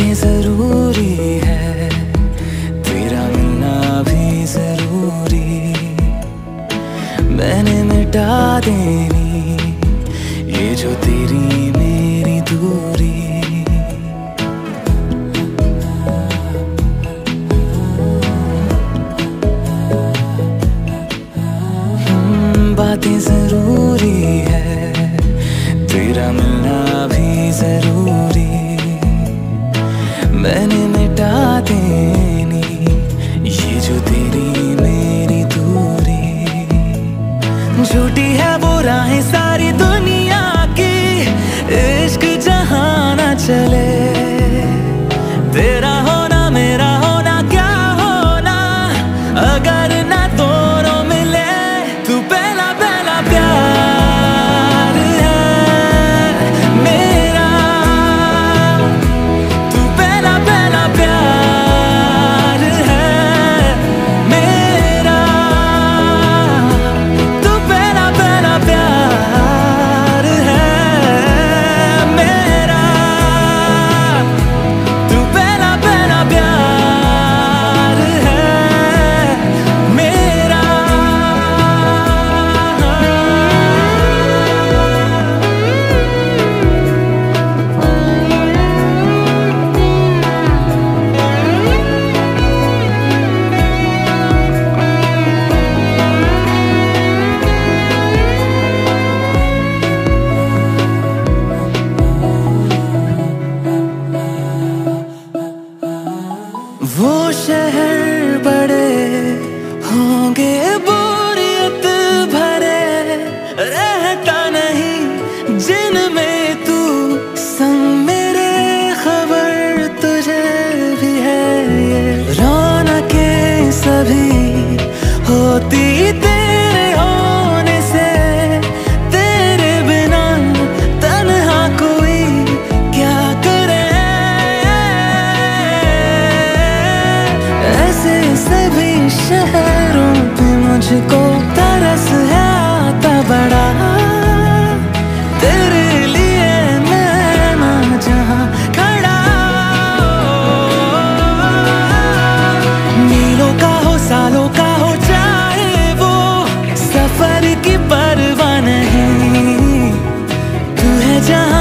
बातें जरूरी है, तेरा मिलना भी जरूरी। मैंने मिटा देनी ये जो तेरी मेरी दूरी। बातें जरूरी है, तेरा मिलना भी जरूरी। मैंने मिटा देनी ये जो तेरी मेरी दूरी। झूठी है वो राहें सारी दुनिया की, इश्क जहां ना चले। तेरा होना मेरा होना क्या होना, अगर ना दोनों मिले। तू पहला पहला प्यार है मेरा, तू पहला पहला प्यार है मेरा, तू पहला पहला प्यार है मेरा, तू पहला पहला प्यार है मेरा। वो शहर बड़े होंगे बोरियत भरे, रहता नहीं जिनमें तू संग मेरे। खबर तुझे भी है ये रौनकें सभी होती तेरे होने से। तेरे बिना तन्हा कोई क्या करे, ऐसे सभी शहरों पे मुझको तरस है आता बड़ा। तेरे लिए मैं ना जहां खड़ा, मीलों का हो सालों का हो चाहे वो, सफर की परवाह नहीं। तू है जहां